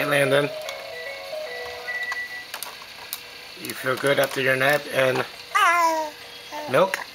Landon? You feel good after your nap and milk?